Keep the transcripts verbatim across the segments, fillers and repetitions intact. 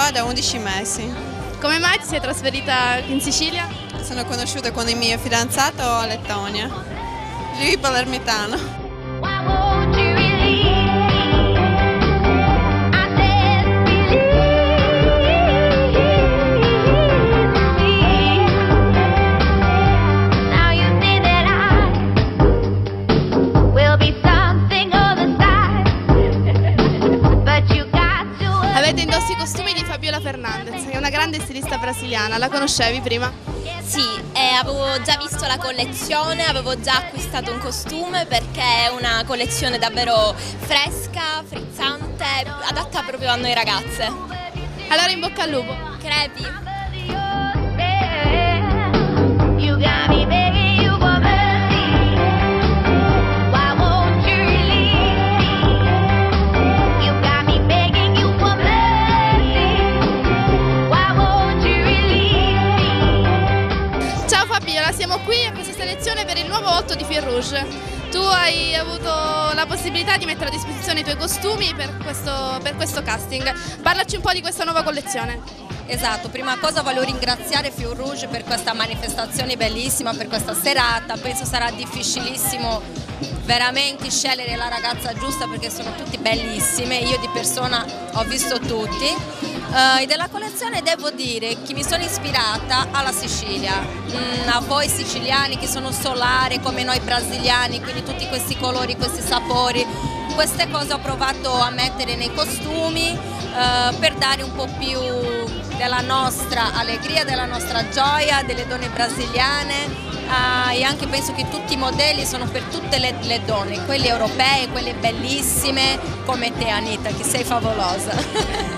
qua da undici mesi. Come mai ti sei trasferita in Sicilia? Sono conosciuta con il mio fidanzato a Lettonia, lui palermitano. Avete indossato i costumi di Fabiola Fernandez, che è una grande stilista brasiliana, la conoscevi prima? Sì, eh, avevo già visto la collezione, avevo già acquistato un costume perché è una collezione davvero fresca, frizzante, adatta proprio a noi ragazze. Allora in bocca al lupo. Crepi. Siamo qui a questa selezione per il nuovo Otto di Fil Rouge. Tu hai avuto la possibilità di mettere a disposizione i tuoi costumi per questo, per questo casting. Parlaci un po' di questa nuova collezione. Esatto, prima cosa voglio ringraziare Fil Rouge per questa manifestazione bellissima, per questa serata. Penso sarà difficilissimo veramente scegliere la ragazza giusta perché sono tutti bellissime, io di persona ho visto tutti. Uh, e della collezione devo dire che mi sono ispirata alla Sicilia, mm, a voi siciliani che sono solari come noi brasiliani, quindi tutti questi colori, questi sapori, queste cose ho provato a mettere nei costumi uh, per dare un po' più della nostra allegria, della nostra gioia, delle donne brasiliane. Uh, e anche penso che tutti i modelli sono per tutte le, le donne, quelle europee, quelle bellissime come te Anita, che sei favolosa.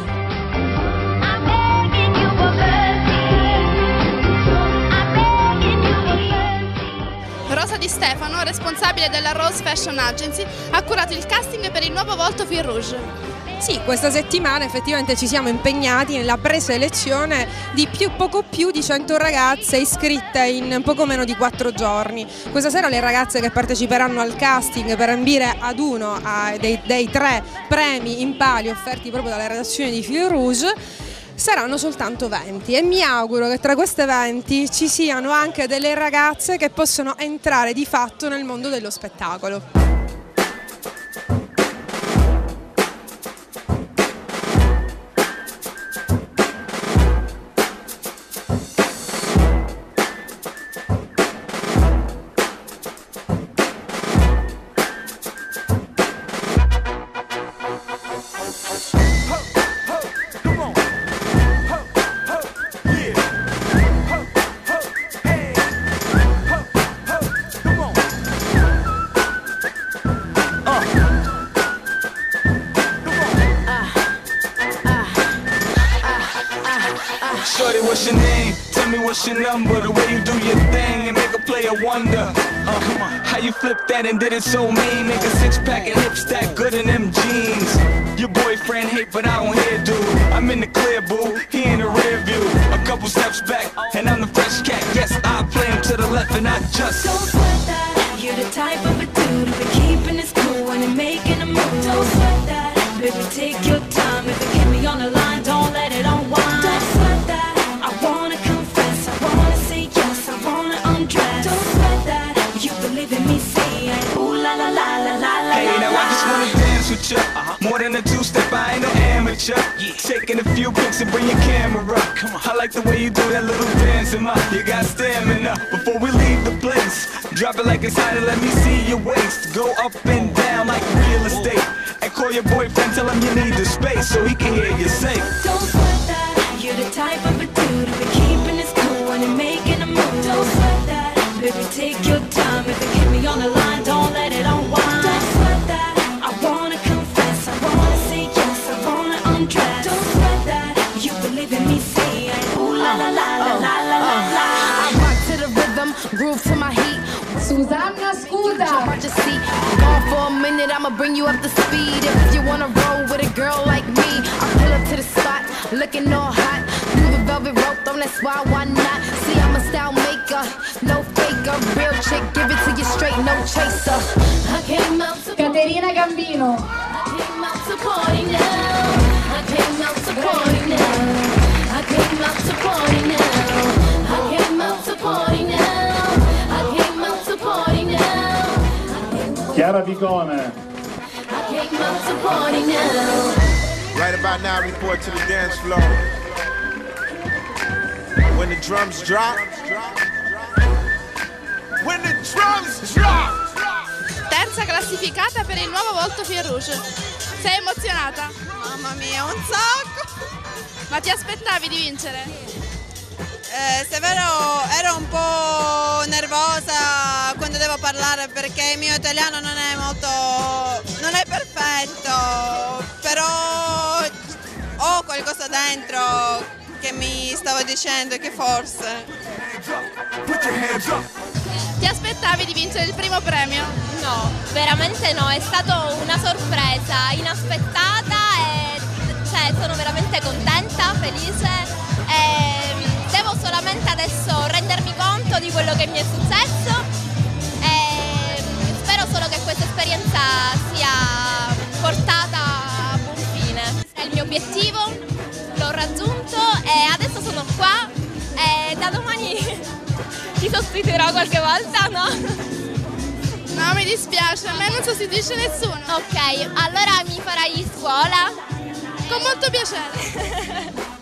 Rosa Di Stefano, responsabile della Rose Fashion Agency, ha curato il casting per il nuovo volto Fil Rouge. Sì, questa settimana effettivamente ci siamo impegnati nella preselezione di più, poco più di cento ragazze iscritte in poco meno di quattro giorni. Questa sera le ragazze che parteciperanno al casting per ambire ad uno a dei, dei tre premi in palio offerti proprio dalla redazione di Fil Rouge saranno soltanto venti e mi auguro che tra queste venti ci siano anche delle ragazze che possono entrare di fatto nel mondo dello spettacolo. Shorty, what's your name? Tell me what's your number. The way you do your thing and make a player wonder. Uh, come on, how you flip that and did it so mean? Make a six pack and hip stack good in them jeans. Your boyfriend hate, but I don't hear, dude. I'm in the clear, boo. He in the rear view. A couple steps back, and I'm the fresh cat. Yes, I play him to the left, and I just don't sweat that. You're the type of a dude who be keeping his cool and making a move. Don't sweat that. Baby, take your time. If it get me on the line, don't let it unwind. Don't sweat that. I wanna confess. I wanna say yes. I wanna undress. Don't sweat that. You believe in me, say it. Ooh la la la la la la. Hey, now I just wanna dance with you. More than a two-step, I ain't no amateur. Taking a few pics and bring your camera up. Come on. I like the way you do that little dance, and my you got stamina. Before we leave the place, drop it like it's hot and let me see your waist. Go up and down like real estate. And call your boyfriend, tell him you need the space so he can hear you say. Don't sweat that. You're the type of a dude who be keeping his cool and making a move. Don't sweat that. Baby, take your time. If it get me on the line, don't let it unwind. Don't sweat that. I wanna confess. I wanna say yes. I wanna undress. Don't sweat that. You believe in me, say it. Ooh la la la la la la la la. I rock to the rhythm, groove to my heat. Susanna Scuda. Gone for a minute, I'ma bring you up to speed. If you wanna roll with a girl like me, I'll pull up to the spot, looking all hot. Move the velvet rope, don't that's why, why not? See, I'm a style maker, no faker. Real chick, give it to you straight, no chaser. I came out to Caterina Gambino. I came out to party now. I came came out to party now. I came out to party now. I came out to party now. I came out to party now. Chiara Vigone. I came out to party now. Right about now, report to the dance floor. When the drums drop. When the drums drop. Terza classificata per il nuovo volto Fil Rouge. Sei emozionata? Mamma mia, un sacco! Ma ti aspettavi di vincere? Eh, se vero, ero un po' nervosa quando devo parlare perché il mio italiano non è molto, non è perfetto, però ho qualcosa dentro che mi stavo dicendo che forse. Ti aspettavi di vincere il primo premio? No, veramente no, è stata una sorpresa inaspettata e cioè, sono veramente contenta, felice e devo solamente adesso rendermi conto di quello che mi è successo e spero solo che questa esperienza sia portata a buon fine. È il mio obiettivo, l'ho raggiunto e adesso sono qua e da domani ti sostituirò qualche volta, no? No, mi dispiace, a me non sostituisce nessuno. Ok, allora mi farai scuola? Con molto piacere.